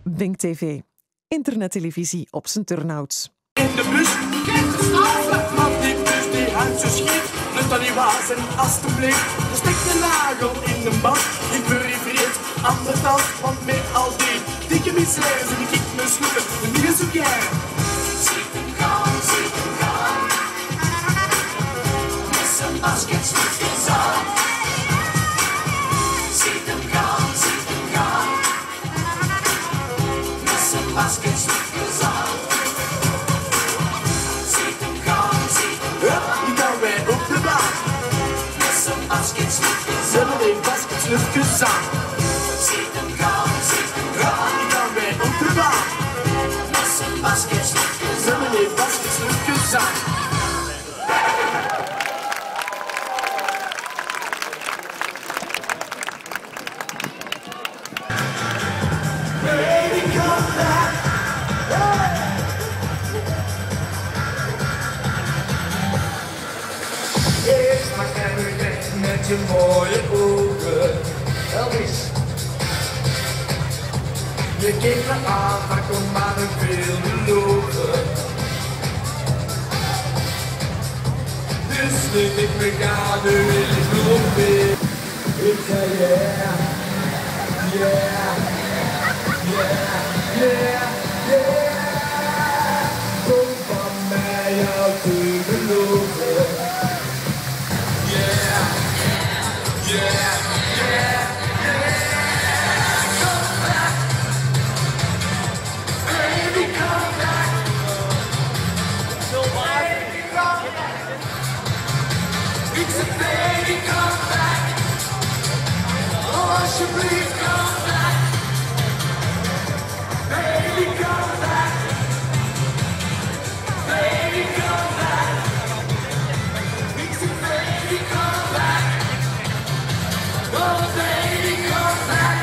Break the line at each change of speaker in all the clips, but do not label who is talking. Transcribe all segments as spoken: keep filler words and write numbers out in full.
Bink T V. Internettelevisie op zijn turnouts.
In de bus, kijk de slaven, want die bus die hangt zo schief. Lukt dat niet wazen, alstublieft. Er stikt een nagel in de band, ik verifieert ander tas. Want met al die dikke misères en ik me sloegen, de dingen zo jij.
Ziet hem gaan, ziet hem gaan. Met zijn basketsnoepjes aan. Ziet hem gaan, ziet hem gaan. Met zijn basketsnoepjes aan. Ziet hem gaan, ziet hem gaan.
Hup, die gaan wij op de baan.
Met zijn basketsnoepjes
Ze
aan.
hebben een basketsnoepjes aan.
Ziet hem gaan, ziet hem
Hup,
gaan.
die gaan wij op de baan.
Met zijn basketsnoepjes
Ze
aan.
hebben een basketsnoepjes aan. Baby, come back. Eerst maar even weg met je mooie ogen. Elvis. Je keek me aan, maar kon maar een veel belogen. Dus liet ik me gaan, nu wil ik nog meer. Ik zei yeah, yeah, yeah, yeah, yeah. Kom van mij jou te beloven. Yeah, yeah, yeah, yeah. Come back, baby, come back. Baby, come back. Ik zeg baby, come back. Oh, alsjeblieft, come back. Baby, come back. Baby, come back. Ik zeg baby, come back. Oh, baby, come back.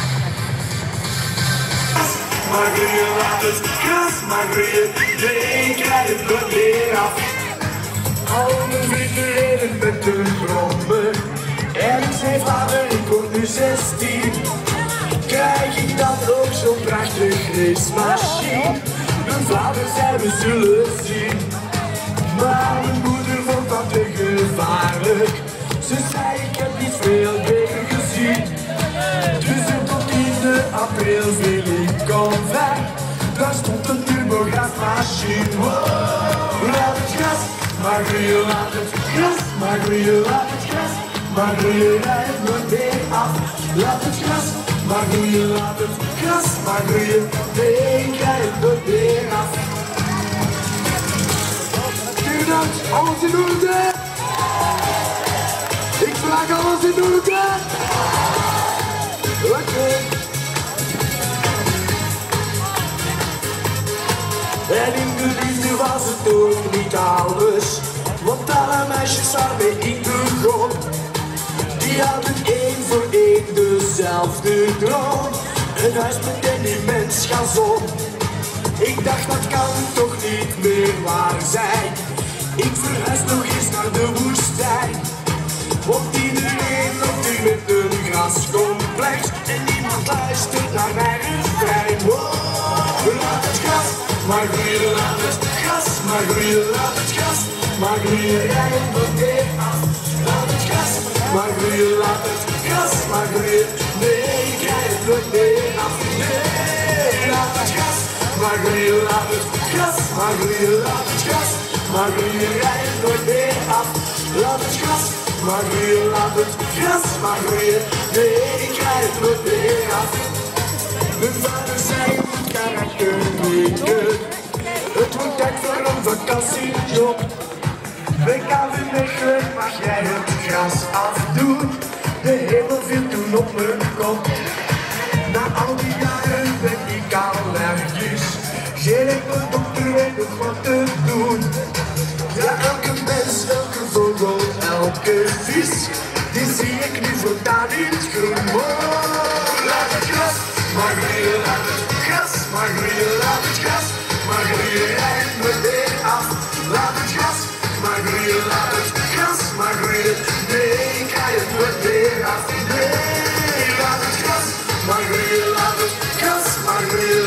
Maar groeien, laat het gras maar groeien. Nee, ik rijd het nooit meer af. Al mijn vrienden reden met hun brommer. En ik zei vader, ik word nu zestien. Krijg ik dan ook zo'n prachtig racemachine? Mijn vader zei we zullen zien. Maar mijn moeder vond dat te gevaarlijk. Ze zei ik heb niet veel beter gezien. Dus op tiende april viel ik omver. Daar stond een turbogasmachine. Wow, laat het gas maar groeien, laat het gras maar groeien, laat het gras maar groeien, rijd het nooit meer af. Laat het gras maar groeien, laat het gras maar groeien, nee, ik rijd het nooit meer af. Bedankt, alles in orde? Ik vraag alles in orde? Oké. Okay. En in de liefde was het ook niet anders. Want alle meisjes waarmee ik begon, die hadden één voor één dezelfde droom. Een huis met een immens gazon. Ik dacht dat kan toch niet meer waar zijn. Ik verhuis nog eens naar de woestijn. Want iedereen loopt hier met een grascomplex. En niemand luistert naar mijn refrein. Wow, laat het gras maar groeien, laat het gras maar groeien, laat het gras maar groeien, rij het nooit meer af. Laat het gras maar groeien, laat het gras maar groeien, nee, ik rij het nooit meer af. Nee, laat het gras maar groeien, laat het gras maar groeien, laat het gras maar groeien, rij het nooit meer af. Laat het gras maar groeien, laat het gras maar groeien, nee, ik rij het nooit meer af. Mijn vader zei je moet karakter kweken. Het wordt tijd voor een vakantiejob. We gaan weer Mechelen, mag jij het gras afdoen? De hemel viel toen op mijn kop. Na al die jaren ben ik allergisch. Geen enkele dokter weet nog wat te doen. Ja, elke mens, elke vogel, elke vis, die zie ik nu voortaan in het groen. Oh, laat het gras maar groeien, laat het gras maar groeien, laat het gras maar groeien, rij het nooit meer af. Laat het gras maar groeien, laat het gras maar groeien, nee, ik rij het nooit meer af. Nee, laat het gras maar groeien, laat het gras maar groeien.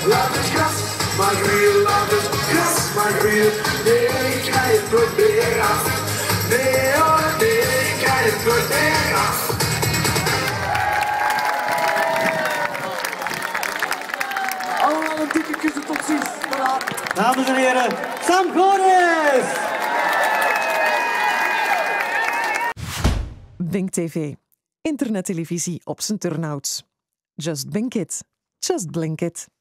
Laat het gras maar groeien, laat het gras maar groeien. Nee, ik krijg het nooit meer af. Nee, oh nee, ik krijg het nooit meer af.
Allemaal een dikke kussen, tot ziens. Tada.
Dames en heren, Sam Goris!
Bink T V. Internettelevisie op zijn turnouts. Just Bink it. Just blink it.